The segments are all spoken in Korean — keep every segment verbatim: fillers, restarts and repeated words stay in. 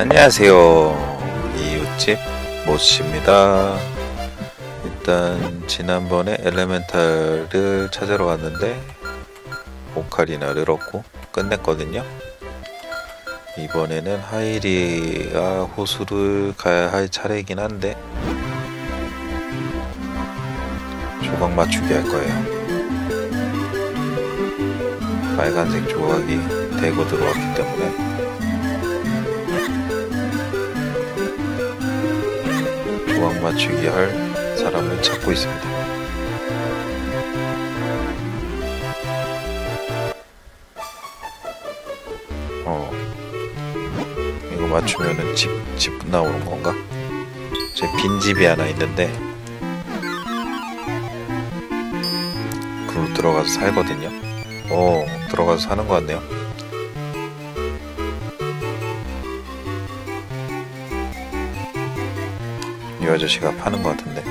안녕하세요. 이웃집 모씨입니다. 일단 지난번에 엘레멘탈을 찾으러 갔는데 오카리나를 얻고 끝냈거든요. 이번에는 하이리아 호수를 가야 할 차례이긴 한데 조각 맞추기 할 거예요. 빨간색 조각이 대고 들어왔기 때문에 조각 맞추기 할 사람을 찾고 있습니다. 어, 이거 맞추면은 집, 집 나오는 건가? 제 빈집이 하나 있는데 그로 들어가서 살거든요. 오, 들어가서 사는 것 같네요. 이 아저씨가 파는 것 같은데.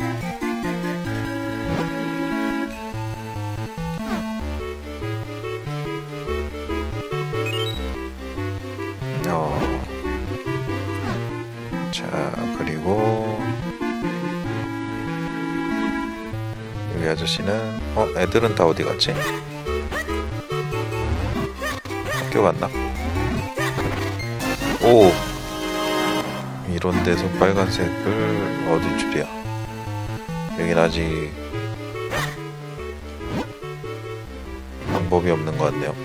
어. 자, 그리고 여기 아저씨는 어? 애들은 다 어디 갔지? 학교 갔나? 오! 이런 데서 빨간색을 얻을 줄이야. 여긴 아직 방법이 없는 것 같네요.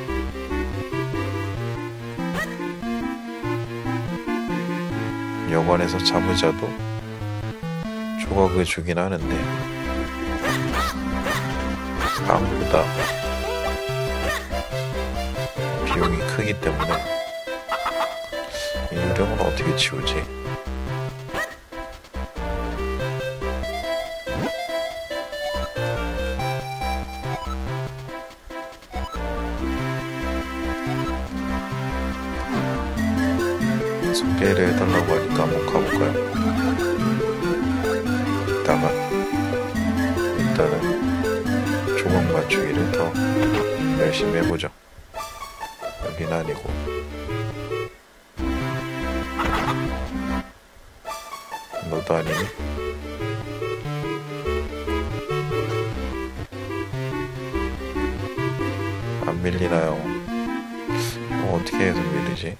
여관에서 잠을 자도 조각을 주긴 하는데 방보다 비용이 크기 때문에 이 요령은 어떻게 치우지? 소개를 해달라고 하니까 한번 가볼까요? 이따가 일단은 조각 맞추기를 더 열심히 해보죠. 여긴 아니고 너도 아니니? 안 밀리나요? 어, 어떻게 해서 밀리지?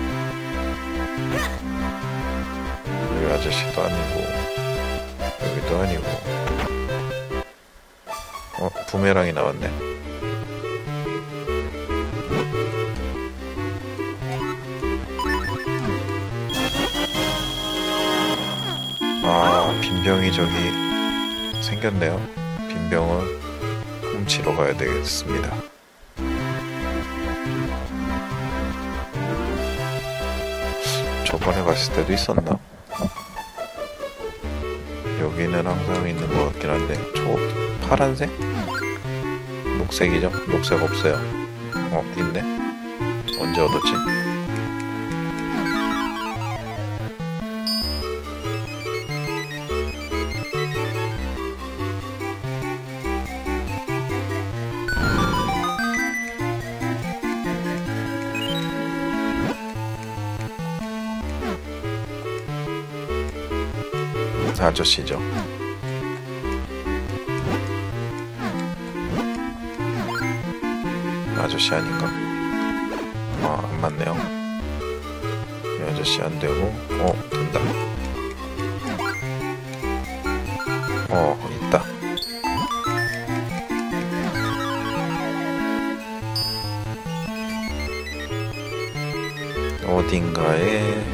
여기 아저씨도 아니고 여기도 아니고. 어? 부메랑이 나왔네. 아, 빈병이 저기 생겼네요. 빈병을 훔치러 가야 되겠습니다. 저번에 갔을 때도 있었나? 여기는 항상 있는 것 같긴 한데 저 파란색? 녹색이죠? 녹색 없어요. 어, 있네? 언제 얻었지? 아저씨죠. 아저씨 아닌가? 아, 안 맞네요. 이 아저씨 안 되고, 어, 된다. 어, 있다. 어딘가에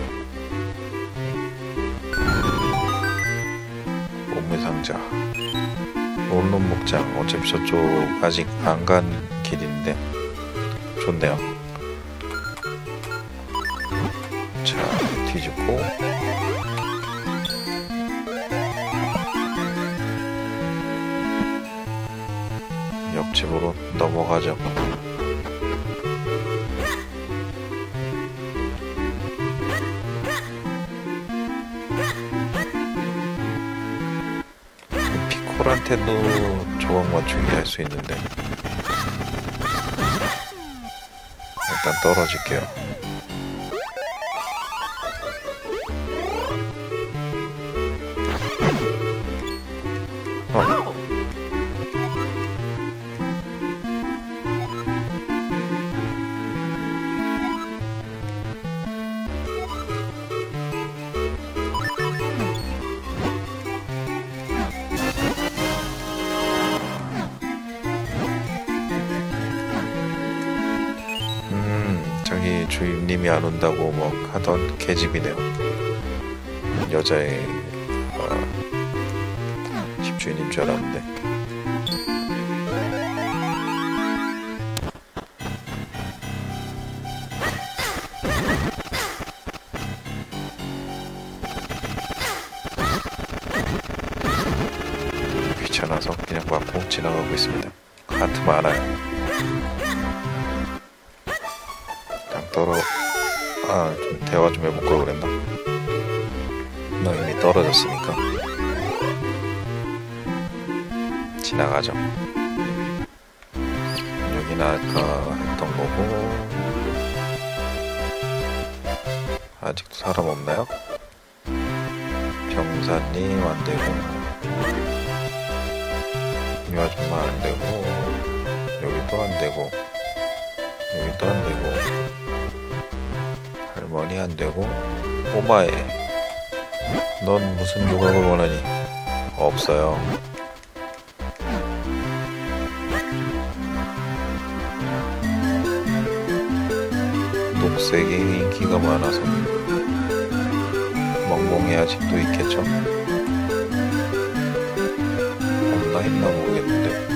상자, 롤론 목장. 어차피 저쪽 아직 안 간 길인데 좋네요. 자, 뒤집고 옆집으로 넘어가죠. 피콜한테도 조각 맞추기 할 수 있는데 일단 떨어질게요. 주임님이 안 온다고 뭐 하던 계집이네요. 여자의 어, 집주인인 줄 알았는데. 귀찮아서 그냥 맞고 지나가고 있습니다. 하트 많아요. 그냥 떨어 아, 좀 대화 좀 해볼 걸 그랬나? 너 이미 떨어졌으니까 지나가죠. 여기는 아까 했던 거고. 아직도 사람 없나요? 병사님 안 되고, 이 아줌마 안 되고, 여기도 안 되고, 여기도 안 되고, 할머니 안 되고. 오마에, 넌 무슨 조각을 원하니? 없어요. 녹색이 인기가 많아서 멍멍이 아직도 있겠죠? 없나 있나 모르겠는데.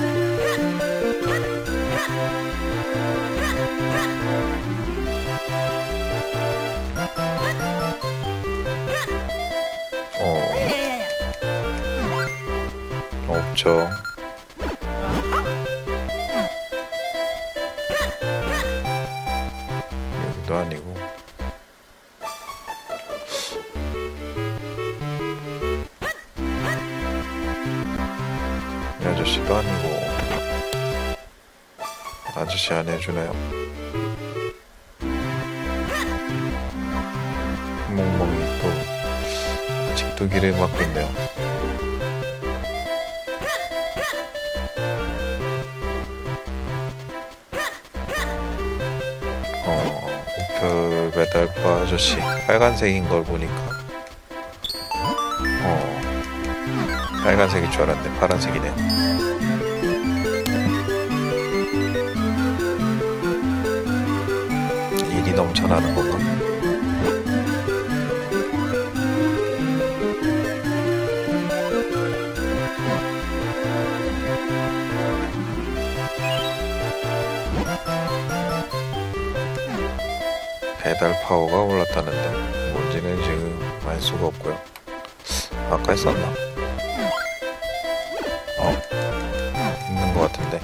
어, 없죠. 여기도 아니고. 이 아저씨도 아니고. 아저씨 안 해주나요? 멍멍이 또 아직도 길을 막고 있네요. 어, 우표 배달바 아저씨 빨간색인 걸 보니까 어, 빨간색일 줄 알았는데 파란색이네요. 일이 넘쳐나는 건가? 배달 파워가 올랐다는데 뭔지는 지금 알 수가 없고요. 아까 했었나? 어? 있는 것 같은데.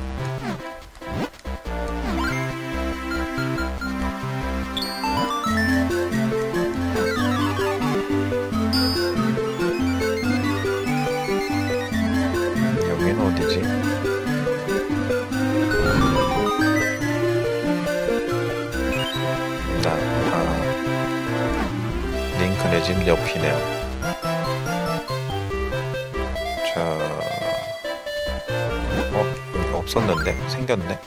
여긴 어디지? 나, 아, 링크네 집 옆이네요. 자, 어? 여기 없었는데? 생겼네?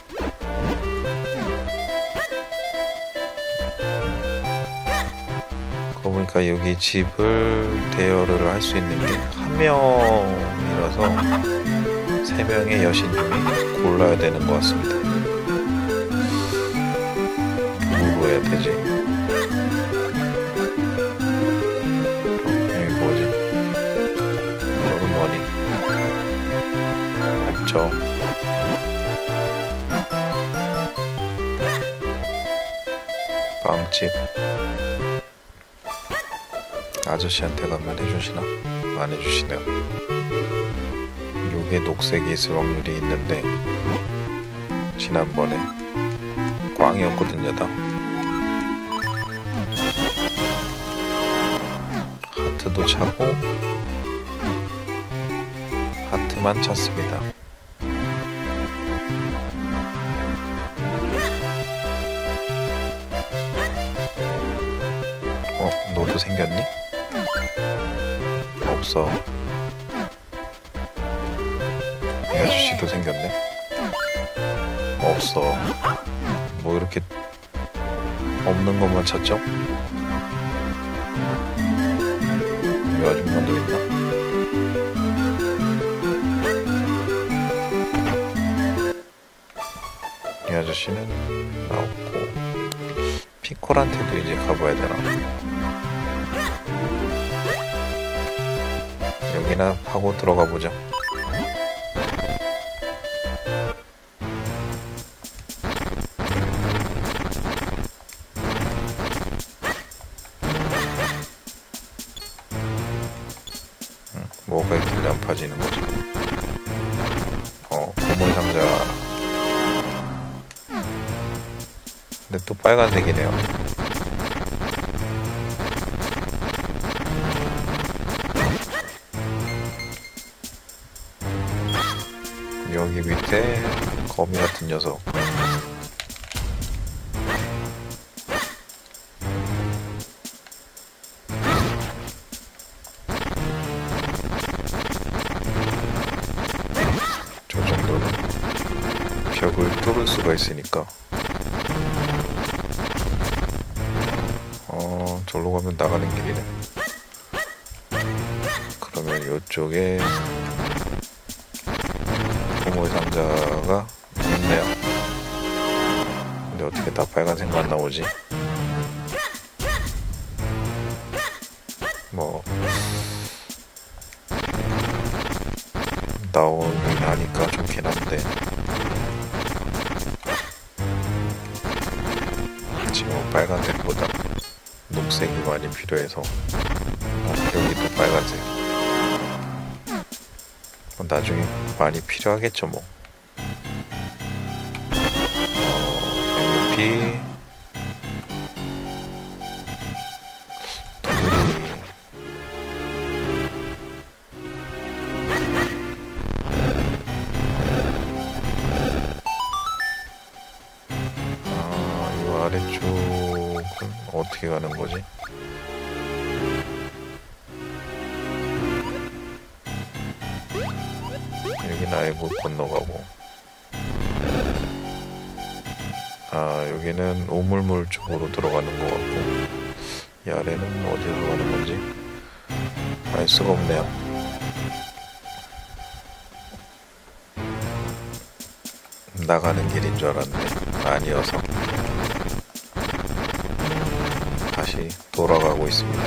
그러고 보니까 여기 집을 대여를 할 수 있는 게 한 명이라서 세 명의 여신 중에 골라야 되는 것 같습니다. 누구로 해야 되지? 어, 여기 뭐지? 얼음머니 없죠. 빵집 아저씨한테 가면 해주시나? 안 해주시네요. 요게 녹색이 있을 확률이 있는데 지난번에 꽝이었거든요. 다 하트도 차고 하트만 찼습니다. 어? 너도 생겼니? 없어. 이 아저씨도 생겼네. 없어. 뭐 이렇게 없는 것만 찾죠? 이 아줌마도 있나? 이 아저씨는 없고 피콜한테도 이제 가봐야 되나? 여기나 하고 들어가 보자. 응, 뭐가 있길래 안 파지는 거지? 어, 보물 상자. 근데 또 빨간색이네요. 여기 밑에 거미 같은 녀석. 저 정도는 벽을 뚫을 수가 있으니까. 어, 저로 가면 나가는 길이네. 그러면 이쪽에 보물 상자가 있네요. 근데 어떻게 다 빨간색만 나오지? 뭐 나오긴 하니까 좋긴 한데 지금 빨간색보다 녹색이 많이 필요해서. 어, 여기도 빨간색. 어, 나중에 많이 필요하겠죠 뭐. 어, 엠유피 도구리. 아, 이 아래쪽은 어떻게 가는 거지? 여기는 아예 못 건너가고. 아, 여기는 오물물 쪽으로 들어가는 것 같고, 이 아래는 어디로 가는 건지 알 수가 없네요. 나가는 길인 줄 알았는데 아니어서 다시 돌아가고 있습니다.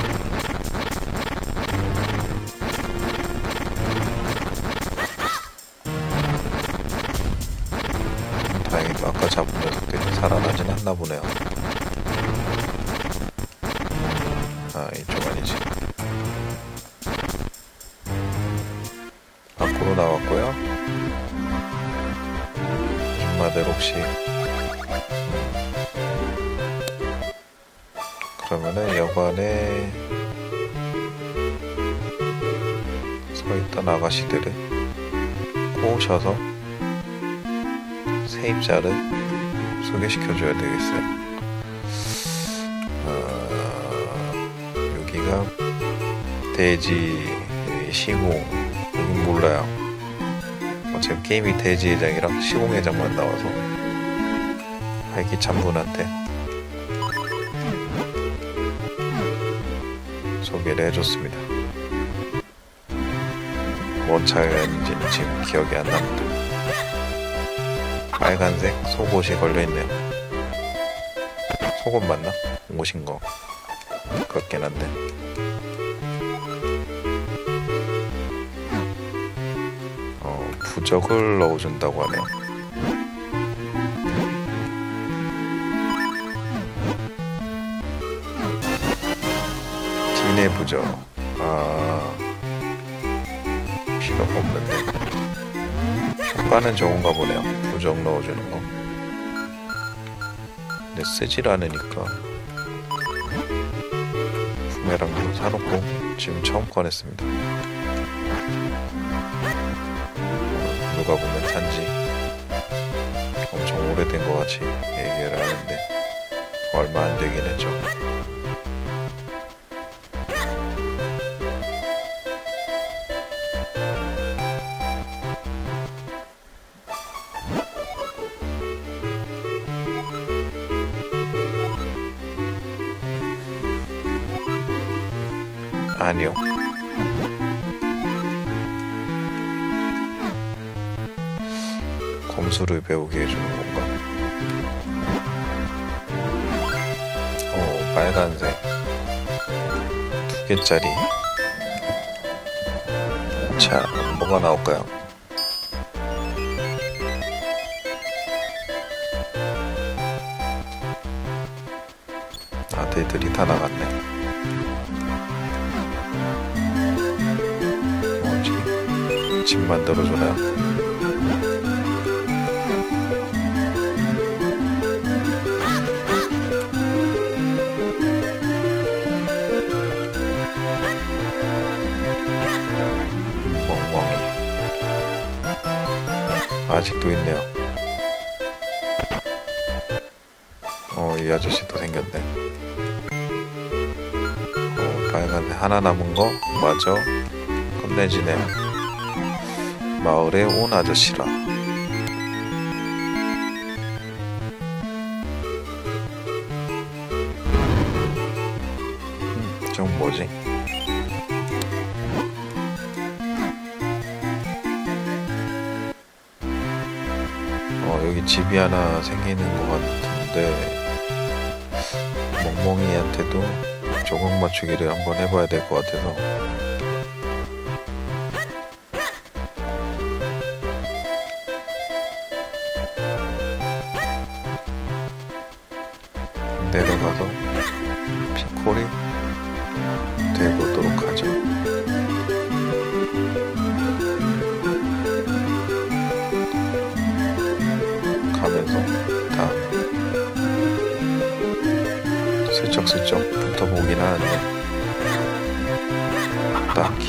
다행히도 아까 잡은 녀석들이 살아나진 않나 보네요. 아, 이쪽 아니지. 밖으로 나왔고요. 아줌마들 혹시 그러면은 여관에 서있던 아가씨들을 꼬셔서 세입자를 소개시켜줘야 되겠어요. 어, 여기가 대지 시공, 여긴 몰라요. 어차피 게임이 대지회장이랑 시공회장만 나와서 활기찬 분한테 소개를 해줬습니다. 뭔 차였는지는 지금 기억이 안 납니다. 빨간색 속옷이 걸려있네요. 속옷 맞나? 옷인 거 같긴 한데. 어, 부적을 넣어준다고 하네요. 진의 부적. 아, 필요가 없는데 효과는 좋은가 보네요. 부적 넣어주는 거. 근데 쓰질 않으니까 부메랑도 사놓고 지금 처음 꺼냈습니다. 누가 보면 산지 엄청 오래된 것 같이 얘기를 하는데 얼마 안 되긴 했죠. 아니요. 검수를 배우게 해주는 건가? 빨간색 두 개짜리. 자, 뭐가 나올까요? 아들들이 다 나갔네. 뭐지? 집 만들어주나요? 아직도 있네요. 어, 이 아저씨도 생겼네. 어, 빨간데 하나 남은 거 마저 끝내지네요. 마을에 온 아저씨라. 음, 저건 뭐지? 어, 여기 집이 하나 생기는 것 같은데 멍멍이한테도 조각 맞추기를 한번 해봐야 될 것 같아서. 내려가서 피콜이 돼보도록 하죠. 가면서 다 슬쩍슬쩍 붙어보긴 하는데 딱히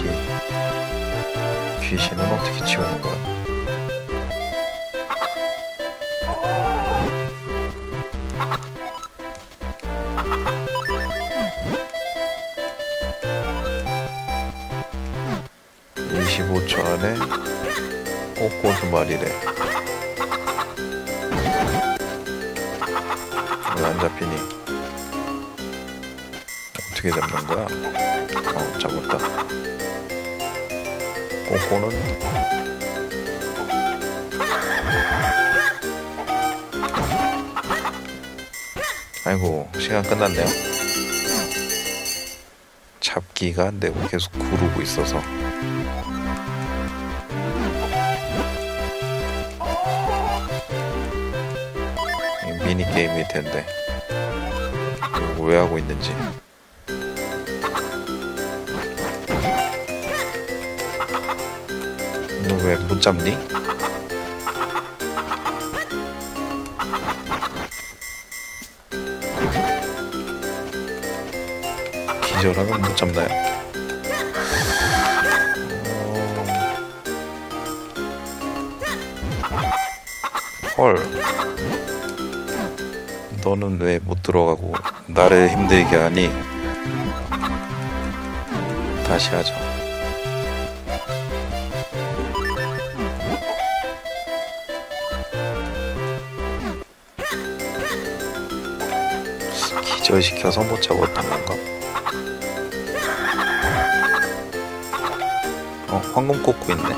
귀신은 어떻게 치우는 거야? 이십오 초 안에 꼬꼬 두 마리래. 왜 안 잡히니? 어떻게 잡는 거야? 어, 잡았다. 꼬꼬는 아이고, 시간 끝났네요. 잡기가 안 되고 계속 구르고 있어서. 미니게임일 텐데 이거 왜 하고 있는지. 너 왜 못 잡니? 기절하면 못 잡나요? 어... 헐, 너는 왜 못 들어가고 나를 힘들게 하니? 다시 하자. 기절시켜서 못 잡았던 건가? 어, 황금 꽂고 있네.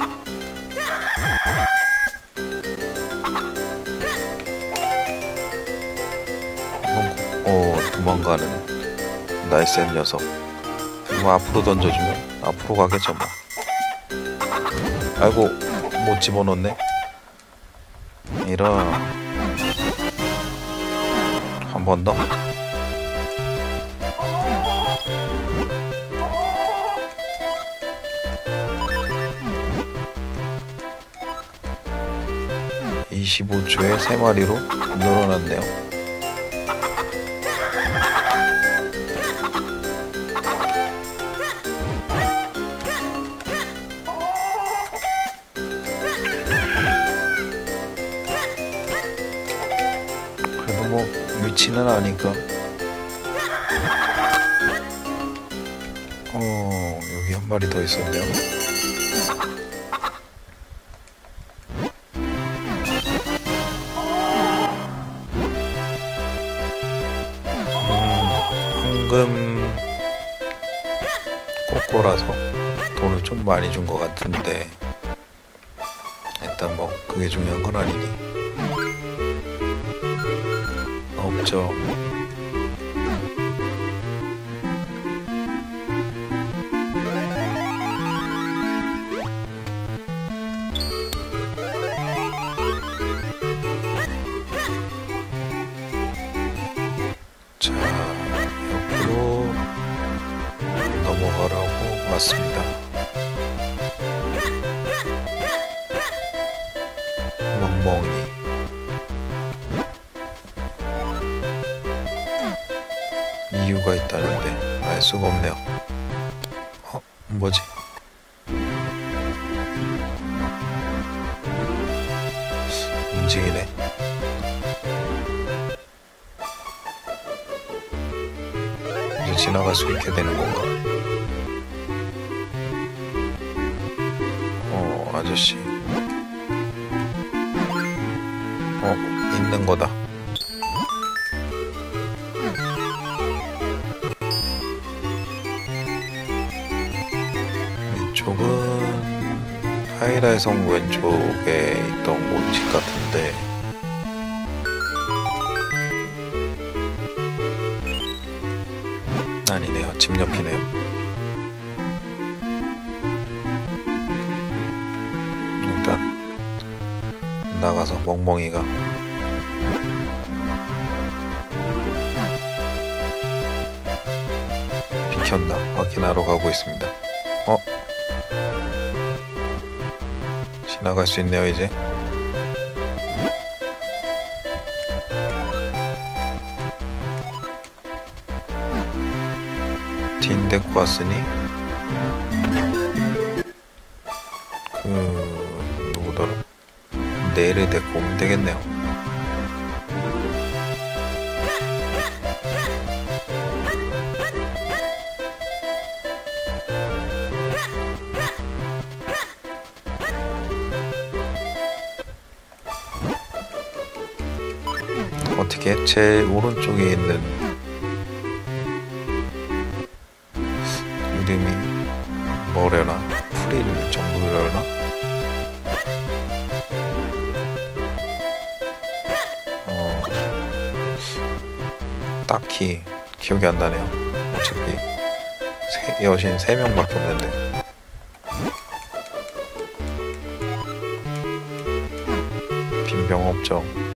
어, 도망가는 날쌘 녀석. 뭐 앞으로 던져주면 앞으로 가겠죠 뭐. 아이고, 못 집어넣네. 이런. 한 번 더. 이십오 초에 세 마리로 늘어났네요. 그래도 뭐 위치는 아니까. 어, 여기 한 마리 더 있었네요. 황금 꼬꼬라서 돈을 좀 많이 준 것 같은데 일단 뭐 그게 중요한 건 아니니. 없죠. 가라고 왔습니다. 멍멍이. 이유가 있다는데 알 수가 없네요. 어? 뭐지? 움직이네. 이제 지나갈 수 있게 되는 건가? 어, 아저씨. 어, 있는 거다. 이쪽은 하이라의 성 왼쪽에 있던 옷집 같은데 아니네요. 집 옆이네요. 일단 나가서 멍멍이가 비켰나 확인하러 가고 있습니다. 어? 지나갈 수 있네요 이제. 딘 데리고 왔으니 그... 누구더라? 네를 데리고 오면 되겠네요. 어떻게 제일 오른쪽에 있는 이름이 뭐래나? 프릴 정도려나? 어, 딱히 기억이 안 나네요. 어차피 세, 여신 세 명밖에 없는데. 빈병 없죠.